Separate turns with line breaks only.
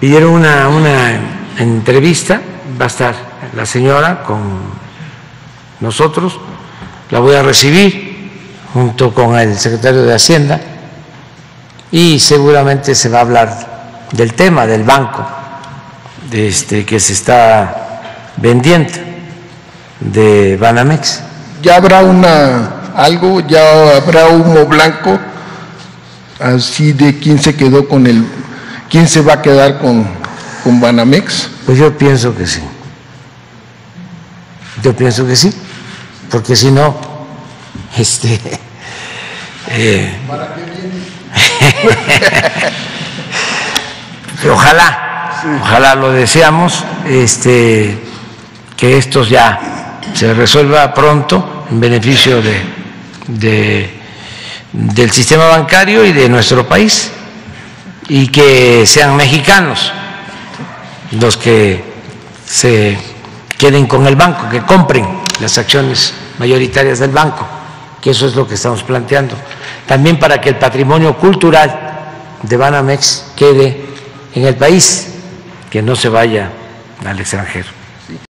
pidieron una entrevista, va a estar la señora con nosotros, la voy a recibir junto con el secretario de Hacienda y seguramente se va a hablar del tema del banco que se está vendiendo de Banamex.
¿Ya habrá ya habrá humo blanco así de quién se quedó quién se va a quedar con Banamex?
Pues yo pienso que sí. Yo pienso que sí, porque si no,
¿Para qué viene?
Ojalá lo deseamos, que esto ya se resuelva pronto en beneficio del sistema bancario y de nuestro país, y que sean mexicanos los que se queden con el banco, que compren las acciones mayoritarias del banco, que eso es lo que estamos planteando. También para que el patrimonio cultural de Banamex quede en el país, que no se vaya al extranjero.